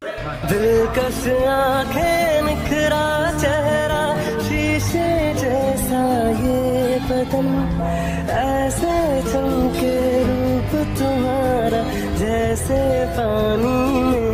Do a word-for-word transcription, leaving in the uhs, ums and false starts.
दिलकश आंखें, निखरा चेहरा, शीशे जैसा ये बदन, ऐसे चमके रूप तुम्हारा जैसे पानी में